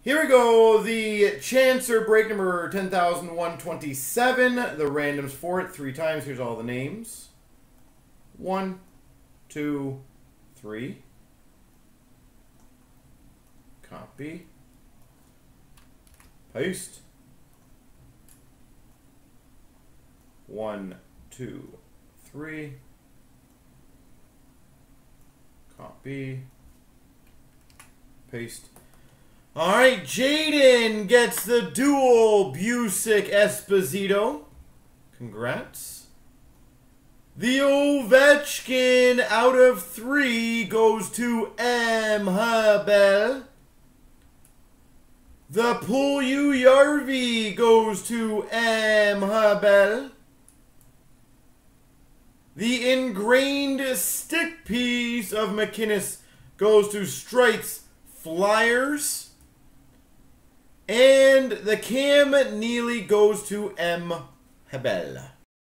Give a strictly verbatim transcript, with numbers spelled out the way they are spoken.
Here we go. The Chancer break number ten thousand one hundred twenty-seven. The randoms for it three times. Here's all the names. One, two, three. Copy. Paste. One, two, three. Copy. Paste. All right, Jaden gets the dual Busick Esposito. Congrats. The Ovechkin out of three goes to M. Habel. The Puljujärvi goes to M. Habel. The ingrained stick piece of McInnes goes to Strikes Flyers. And the Cam Neely goes to M. Habel.